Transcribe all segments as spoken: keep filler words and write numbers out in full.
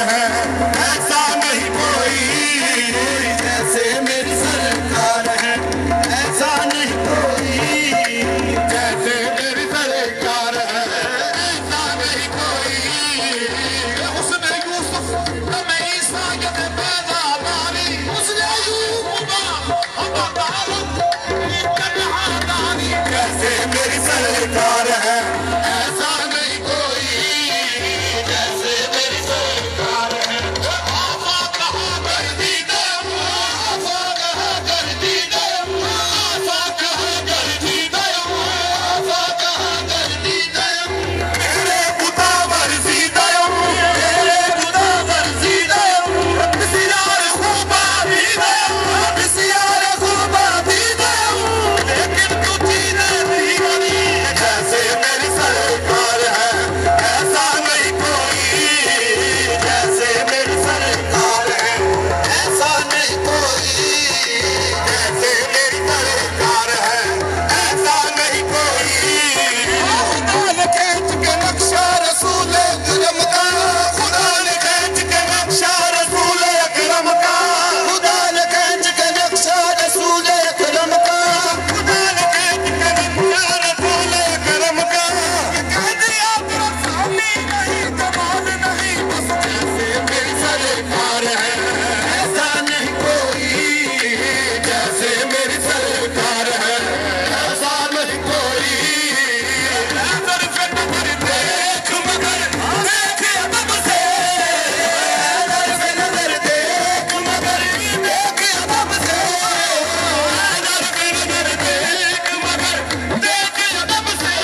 है, ऐसा नहीं कोई जैसे मेरी सरकार है, ऐसा नहीं कोई जैसे मेरी सरकार है, ऐसा नहीं कोई। उसने यूसुफ हमें ईसा के पैदा मारी, उसने यूसुफ जैसे मेरी सरकार है, ऐसा नहीं कोई जैसे मेरी सरकार है। आफा कहा कर दी दे, आफा कहा कर दी दे, आफा कहा कर दी दे, आफा कहा कर दी दे। मेरे खुदा वर्जी दे, मेरे खुदा वर्जी दे, बिस्यार खुदा भी दे, बिस्यार खुदा भी दे, लेकिन तुझी ने दी बनी जैसे मेरी सरकार है, ऐसा नहीं कोई जैसे मेरी सरकार है, ऐसा नहीं कोई जैसे मेरी सरकार है, ऐसा नहीं कोई। खुदा ने खींच के नक्शा रसूल अकरम का, खुदा ने खींच के नक्शा रसूल अकरम का, खुदा ने खींच के नक्शा रसूल अकरम का, खुदा ने खींच के नक्शा रसूल अकरम का। कह दिया तेरा सामने नहीं, कमाल नहीं, बस जैसे मेरी सरकार है, ऐसा नहीं कोई जैसे मेरी सरकार है, ऐसा नहीं कोई। नजर से नजर देख मगर देख अदब से, नजर से नजर देख मगर देख अदब से, नजर से नजर देख मगर देख अदब से,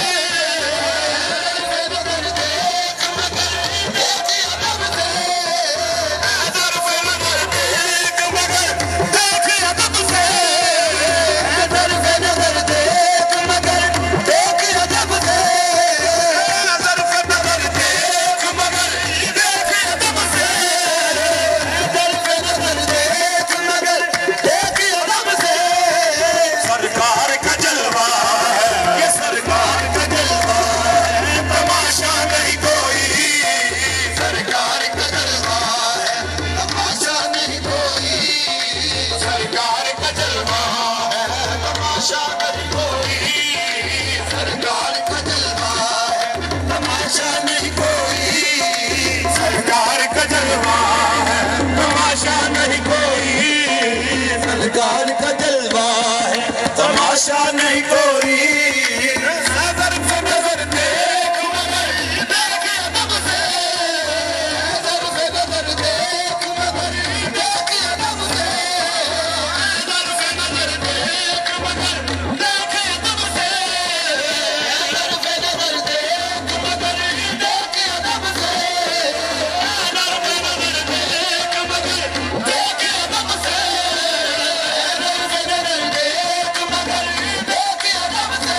नजर से नजर देख मगर देख अदब से, नजर से नजर देख मगर देख अदब से, नजर से नजर देख मगर देख अदब से, नजर से नजर देख मगर देख अदब से, नजर से नजर देख मगर देख अदब से। सरकार का जलवा है, ये सरकार का जलवा है, तमाशा नहीं कोई। सरकार का जलवा है, तमाशा नहीं कोई। सरकार का जलवा है, तमाशा नहीं कोई। सरकार का जलवा है, तमाशा नहीं कोई। सरकार का जलवा है, तमाशा नहीं कोई। सरकार का जलवा है, तमाशा नहीं कोई। नजर से नजर देख मगर देख अदब से, नजर से नजर देख मगर देख अदब से, नजर से नजर देख मगर देख अदब से, नजर से नजर देख मगर देख अदब से, नजर से नजर देख मगर देख अदब से, नजर से नजर देख मगर देख अदब से,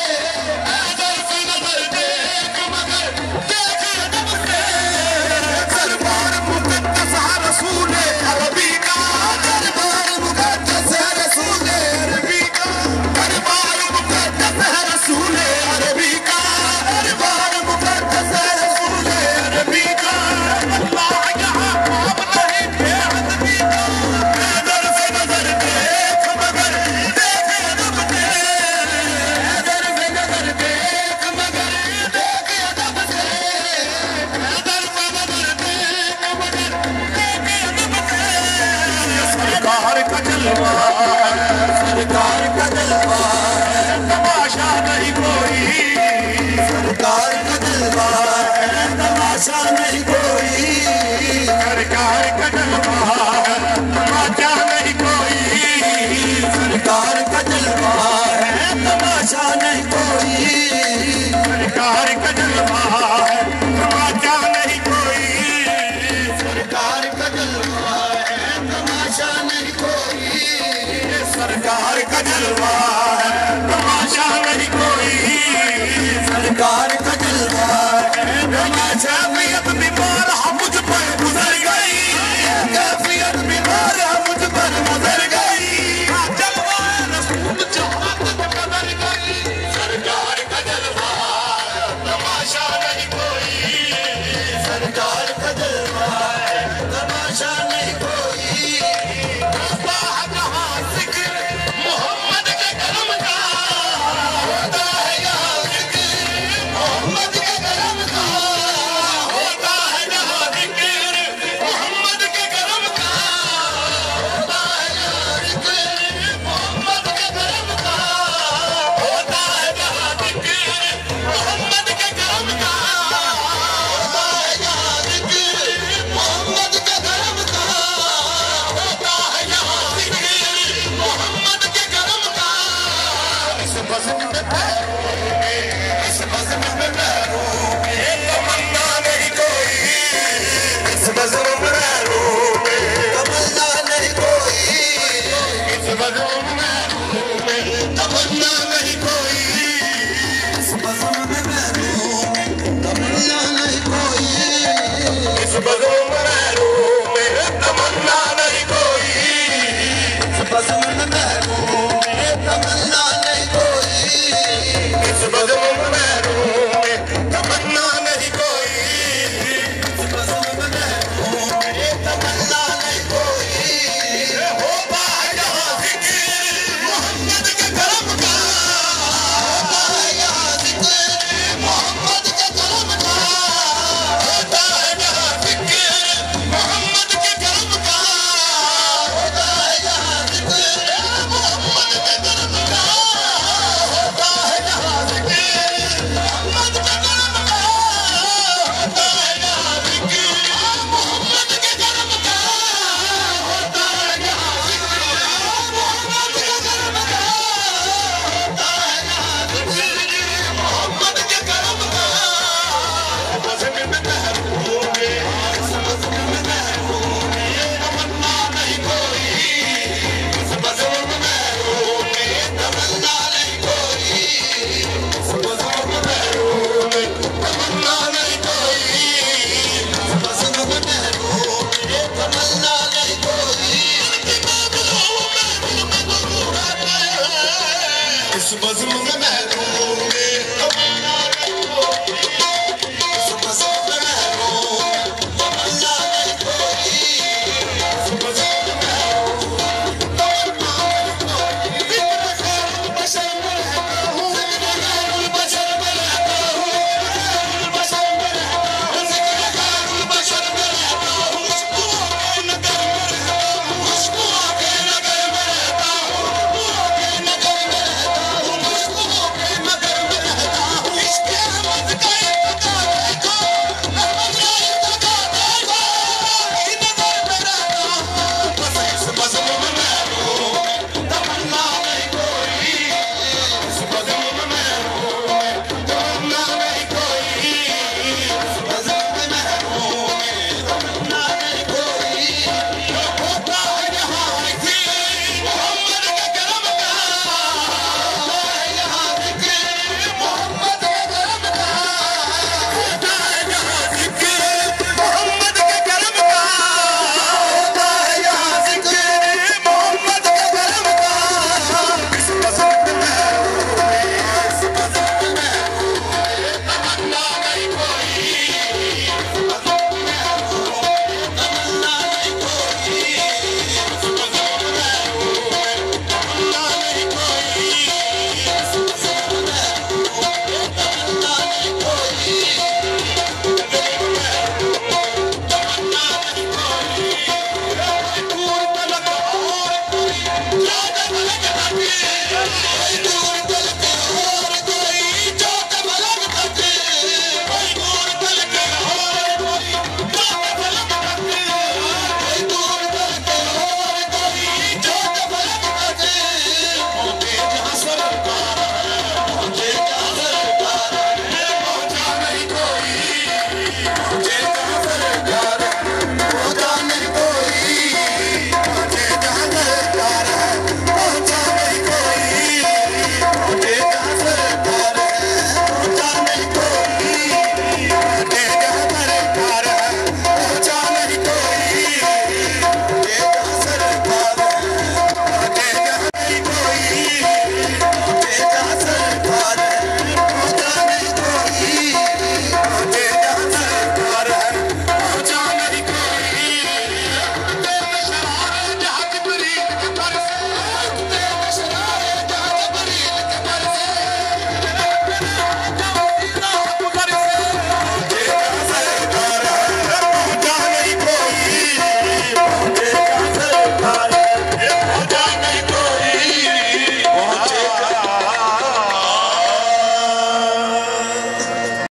नजर से नजर देख मगर देख अदब से। दरबार मुकद्दस है रसूल अरबी का, दरबार मुकद्दस है रसूल अरबी का, दरबार मुकद्दस है रसूल अरबी का, दरबार मुकद्दस है रसूल अरबी का। अल्लाह यहाँ आप नहीं बेअदबी का, नजर से नजर देख मगर देख अदब से, नजर से नजर देख मगर देख अदब से, नजर से नजर देख मगर देख अदब से। सरकार का जलवा है, सरकार का जलवा है, तमाशा नहीं कोई। सरकार का जलवा है, तमाशा नहीं कोई। सरकार का जलवा है, तमाशा नहीं कोई। सरकार का जलवा है, तमाशा नहीं कोई। सरकार का जलवा है, तमाशा नहीं कोई। सरकार का जलवा है, तमाशा नहीं कोई। सरकार का जलवा